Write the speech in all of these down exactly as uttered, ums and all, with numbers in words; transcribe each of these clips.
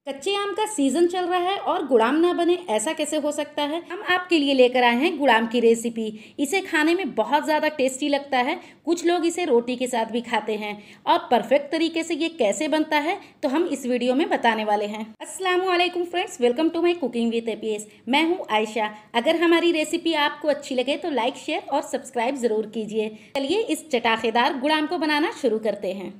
कच्चे आम का सीजन चल रहा है और गुड़ाम ना बने ऐसा कैसे हो सकता है। हम आपके लिए लेकर आए हैं गुड़ाम की रेसिपी। इसे खाने में बहुत ज़्यादा टेस्टी लगता है। कुछ लोग इसे रोटी के साथ भी खाते हैं और परफेक्ट तरीके से ये कैसे बनता है तो हम इस वीडियो में बताने वाले हैं। अस्सलाम वालेकुम friends, welcome to my cooking with APS. मैं हूँ आयशा। अगर हमारी रेसिपी आपको अच्छी लगे तो लाइक, शेयर और सब्सक्राइब ज़रूर कीजिए। चलिए इस चटाकेदार गुड़ाम को बनाना शुरू करते हैं।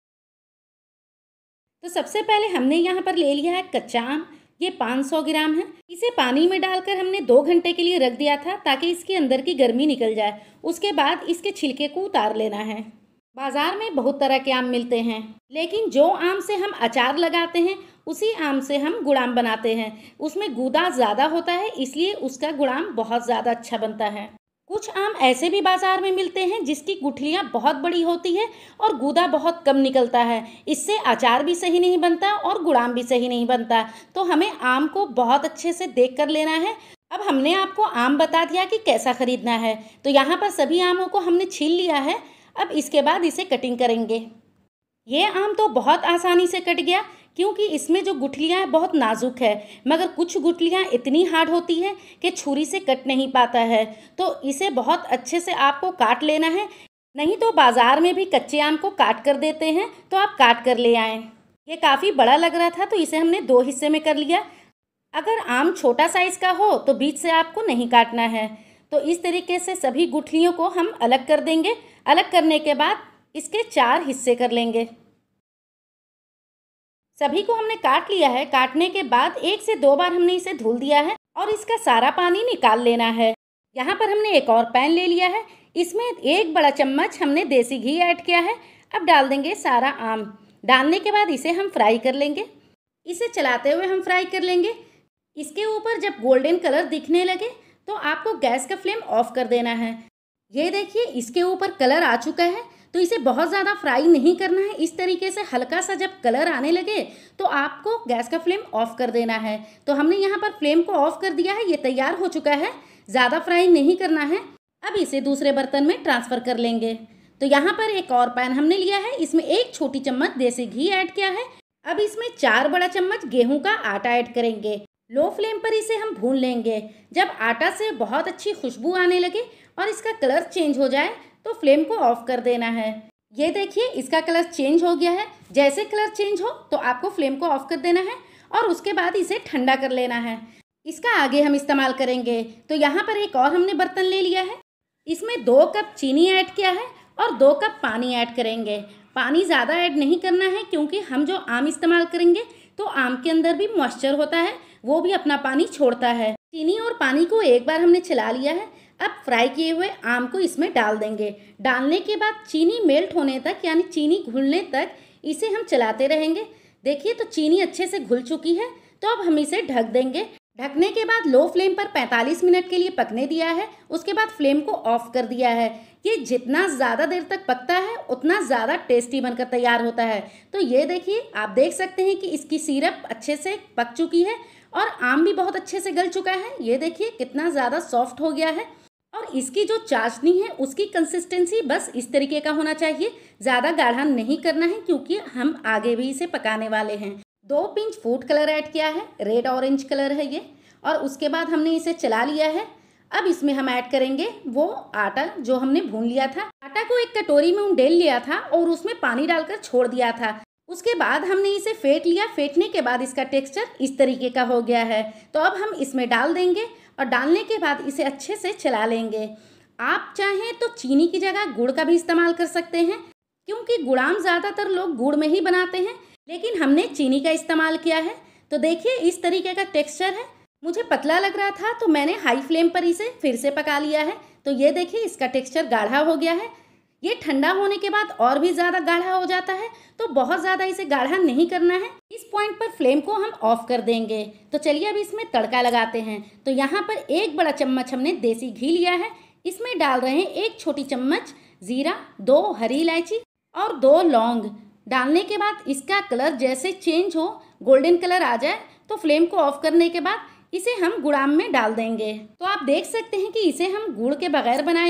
तो सबसे पहले हमने यहाँ पर ले लिया है कच्चा आम। ये पाँच सौ ग्राम है। इसे पानी में डालकर हमने दो घंटे के लिए रख दिया था ताकि इसके अंदर की गर्मी निकल जाए। उसके बाद इसके छिलके को उतार लेना है। बाजार में बहुत तरह के आम मिलते हैं, लेकिन जो आम से हम अचार लगाते हैं उसी आम से हम गुड़ाम बनाते हैं। उसमें गूदा ज़्यादा होता है, इसलिए उसका गुड़ाम बहुत ज़्यादा अच्छा बनता है। कुछ आम ऐसे भी बाजार में मिलते हैं जिसकी गुठलियाँ बहुत बड़ी होती है और गूदा बहुत कम निकलता है। इससे अचार भी सही नहीं बनता और गुड़ाम भी सही नहीं बनता। तो हमें आम को बहुत अच्छे से देख कर लेना है। अब हमने आपको आम बता दिया कि कैसा खरीदना है। तो यहाँ पर सभी आमों को हमने छील लिया है। अब इसके बाद इसे कटिंग करेंगे। ये आम तो बहुत आसानी से कट गया क्योंकि इसमें जो गुठलियाँ हैं बहुत नाजुक है, मगर कुछ गुठलियाँ इतनी हार्ड होती हैं कि छुरी से कट नहीं पाता है। तो इसे बहुत अच्छे से आपको काट लेना है, नहीं तो बाज़ार में भी कच्चे आम को काट कर देते हैं, तो आप काट कर ले आएँ। ये काफ़ी बड़ा लग रहा था तो इसे हमने दो हिस्से में कर लिया। अगर आम छोटा साइज़ का हो तो बीच से आपको नहीं काटना है। तो इस तरीके से सभी गुठलियों को हम अलग कर देंगे। अलग करने के बाद इसके चार हिस्से कर लेंगे। सभी को हमने काट लिया है। काटने के बाद एक से दो बार हमने इसे धुल दिया है और इसका सारा पानी निकाल लेना है। यहाँ पर हमने एक और पैन ले लिया है। इसमें एक बड़ा चम्मच हमने देसी घी ऐड किया है। अब डाल देंगे सारा आम। डालने के बाद इसे हम फ्राई कर लेंगे। इसे चलाते हुए हम फ्राई कर लेंगे। इसके ऊपर जब गोल्डन कलर दिखने लगे तो आपको गैस का फ्लेम ऑफ कर देना है। ये देखिए इसके ऊपर कलर आ चुका है। तो इसे बहुत ज़्यादा फ्राई नहीं करना है। इस तरीके से हल्का सा जब कलर आने लगे तो आपको गैस का फ्लेम ऑफ कर देना है। तो हमने यहाँ पर फ्लेम को ऑफ कर दिया है। ये तैयार हो चुका है। ज़्यादा फ्राई नहीं करना है। अब इसे दूसरे बर्तन में ट्रांसफ़र कर लेंगे। तो यहाँ पर एक और पैन हमने लिया है। इसमें एक छोटी चम्मच देसी घी ऐड किया है। अब इसमें चार बड़ा चम्मच गेहूँ का आटा ऐड करेंगे। लो फ्लेम पर इसे हम भून लेंगे। जब आटा से बहुत अच्छी खुशबू आने लगे और इसका कलर चेंज हो जाए तो फ्लेम को ऑफ कर देना है। ये देखिए इसका कलर चेंज हो गया है। जैसे कलर चेंज हो तो आपको फ्लेम को ऑफ कर देना है और उसके बाद इसे ठंडा कर लेना है। इसका आगे हम इस्तेमाल करेंगे। तो यहाँ पर एक और हमने बर्तन ले लिया है। इसमें दो कप चीनी ऐड किया है और दो कप पानी ऐड करेंगे। पानी ज़्यादा ऐड नहीं करना है क्योंकि हम जो आम इस्तेमाल करेंगे तो आम के अंदर भी मॉइस्चर होता है, वो भी अपना पानी छोड़ता है। चीनी और पानी को एक बार हमने चला लिया है। अब फ्राई किए हुए आम को इसमें डाल देंगे। डालने के बाद चीनी मेल्ट होने तक यानी चीनी घुलने तक इसे हम चलाते रहेंगे। देखिए तो चीनी अच्छे से घुल चुकी है। तो अब हम इसे ढक देंगे। ढकने के बाद लो फ्लेम पर पैंतालीस मिनट के लिए पकने दिया है। उसके बाद फ्लेम को ऑफ कर दिया है। ये जितना ज़्यादा देर तक पकता है उतना ज़्यादा टेस्टी बनकर तैयार होता है। तो ये देखिए आप देख सकते हैं कि इसकी सिरप अच्छे से पक चुकी है और आम भी बहुत अच्छे से गल चुका है। ये देखिए कितना ज़्यादा सॉफ्ट हो गया है और इसकी जो चाशनी है उसकी कंसिस्टेंसी बस इस तरीके का होना चाहिए। ज़्यादा गाढ़ा नहीं करना है क्योंकि हम आगे भी इसे पकाने वाले हैं। दो पिंच फूड कलर ऐड किया है। रेड ऑरेंज कलर है ये। और उसके बाद हमने इसे चला लिया है। अब इसमें हम ऐड करेंगे वो आटा जो हमने भून लिया था। आटा को एक कटोरी में उंडेल लिया था और उसमें पानी डालकर छोड़ दिया था। उसके बाद हमने इसे फेंट लिया। फेंटने के बाद इसका टेक्सचर इस तरीके का हो गया है। तो अब हम इसमें डाल देंगे और डालने के बाद इसे अच्छे से चला लेंगे। आप चाहें तो चीनी की जगह गुड़ का भी इस्तेमाल कर सकते हैं क्योंकि गुड़ाम ज़्यादातर लोग गुड़ में ही बनाते हैं, लेकिन हमने चीनी का इस्तेमाल किया है। तो देखिए इस तरीके का टेक्सचर है। मुझे पतला लग रहा था तो मैंने हाई फ्लेम पर इसे फिर से पका लिया है। तो ये देखिए इसका टेक्सचर गाढ़ा हो गया है। ये ठंडा होने के बाद और भी ज़्यादा गाढ़ा हो जाता है, तो बहुत ज़्यादा इसे गाढ़ा नहीं करना है। इस पॉइंट पर फ्लेम को हम ऑफ कर देंगे। तो चलिए अब इसमें तड़का लगाते हैं। तो यहाँ पर एक बड़ा चम्मच हमने देसी घी लिया है। इसमें डाल रहे हैं एक छोटी चम्मच ज़ीरा, दो हरी इलायची और दो लौंग। डालने के बाद इसका कलर जैसे चेंज हो, गोल्डन कलर आ जाए तो फ्लेम को ऑफ करने के बाद इसे हम गुड़ाम में डाल देंगे। तो आप देख सकते हैं कि इसे हम गुड़ के बगैर बनाए हैं,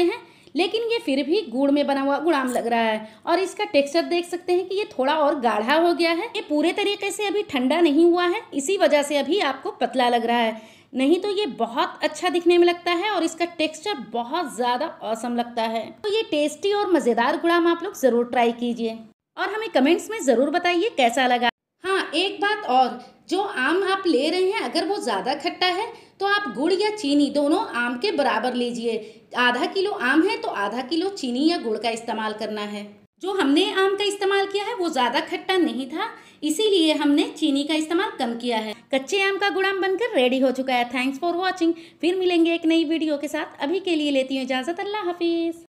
लेकिन ये फिर भी गुड़ में बना हुआ गुलाम लग रहा है। और इसका टेक्सचर देख सकते हैं कि ये थोड़ा और गाढ़ा हो गया है। ये पूरे तरीके से अभी ठंडा नहीं हुआ है, इसी वजह से अभी आपको पतला लग रहा है, नहीं तो ये बहुत अच्छा दिखने में लगता है और इसका टेक्सचर बहुत ज़्यादा ऑसम लगता है। तो ये टेस्टी और मज़ेदार गुलाम आप लोग ज़रूर ट्राई कीजिए और हमें कमेंट्स में ज़रूर बताइए कैसा लगा। हाँ, एक बात और, जो आम आप ले रहे हैं अगर वो ज़्यादा खट्टा है तो आप गुड़ या चीनी दोनों आम के बराबर लीजिए। आधा किलो आम है तो आधा किलो चीनी या गुड़ का इस्तेमाल करना है। जो हमने आम का इस्तेमाल किया है वो ज़्यादा खट्टा नहीं था, इसीलिए हमने चीनी का इस्तेमाल कम किया है। कच्चे आम का गुलाम बनकर रेडी हो चुका है। Thanks for watching. फिर मिलेंगे एक नई वीडियो के साथ। अभी के लिए लेती हूँ इजाज़त। अल्लाह हाफिज़।